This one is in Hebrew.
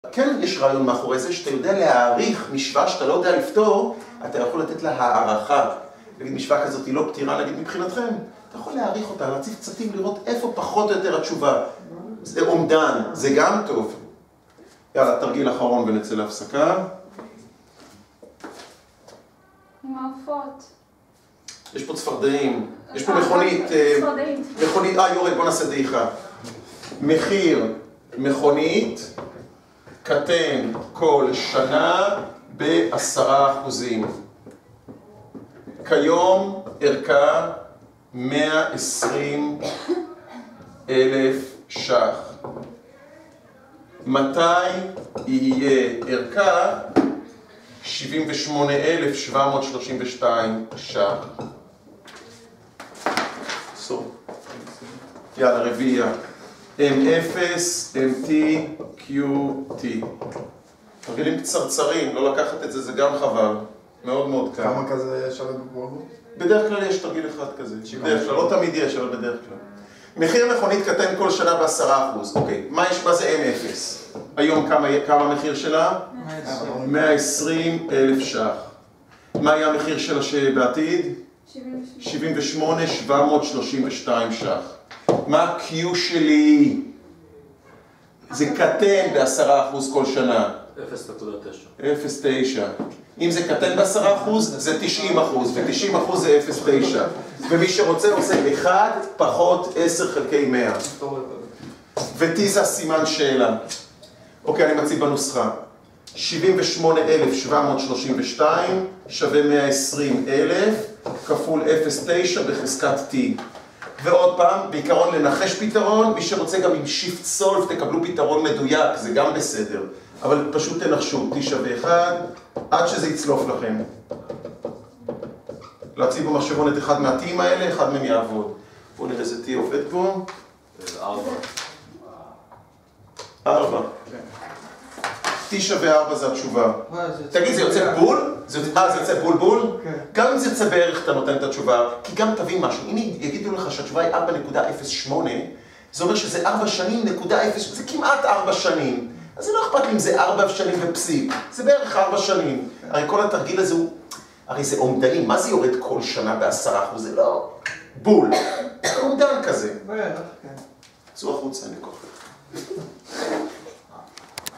כן, יש רעיון מאחורי זה שאתה יודע להעריך משוואה שאתה לא יודע לפתור, אתה יכול לתת לה הערכה. נגיד משוואה כזאת היא לא פתירה, נגיד מבחינתכם, אתה יכול להעריך אותה, להציב קצתים, לראות איפה פחות או יותר התשובה. זה אומדן, זה גם טוב. יאללה, תרגיל אחרון ונצא להפסקה. עם העופות. יש פה צפרדעים, יש פה מכונית, יורד, בוא נעשה דעיכה. מחיר מכונית קטן כל שנה ב10%. כיום ערכה 120,000 ש"ח. מתי יהיה ערכה 78,732 ש"ח. יאללה, רביעייה. M0, MT, QT. תרגילים קצרצרים, לא לקחת את זה, זה גם חבל. מאוד מאוד קל. כמה כזה שווה בפרוגות? בדרך כלל יש תרגיל אחד כזה. בדרך כלל, לא תמיד יש, אבל בדרך כלל. מחיר מכונית קטן כל שנה ב10%. אוקיי, מה זה M0? היום כמה המחיר שלה? 120,000 ש"ח. מה היה המחיר שלה שבעתיד? 78,732 ש"ח. מה ה-Q שלי? זה קטן ב10% כל שנה. 0.9. 0.9. אם זה קטן ב10%, זה 90%, ו-90% זה 0.9. ומי שרוצה עושה 1 פחות 10 חלקי 100. ו-T זה הסימן שאלה. אוקיי, אני מציב בנוסחה. 78,732 שווה 120,000 כפול 0.9 בחזקת T. ועוד פעם, בעיקרון לנחש פתרון, מי שרוצה גם עם Shift Solve תקבלו פתרון מדויק, זה גם בסדר. אבל פשוט תנחשו, T שווה 1, עד שזה יצלוף לכם. להציב במחשבון את אחד מהTים האלה, אחד מהם יעבוד. בואו נראה איזה T עובד פה. 4. T שווה 4 זה התשובה. תגיד, זה יוצא בול? זה יוצא בול בול? גם אם זה יוצא בערך אתה נותן את התשובה, כי גם תבין משהו, אם יגידו לך שהתשובה היא 4.08, זה אומר שזה 4 שנים נקודה 0, זה כמעט 4 שנים. אז זה לא אכפת לי אם זה 4 שנים ופסיק, זה בערך 4 שנים. הרי כל התרגיל הזה הוא, הרי זה אומדנים, מה זה יורד כל שנה ב10%? זה לא בול, זה אומדן כזה. צאו החוצה, אני כוח.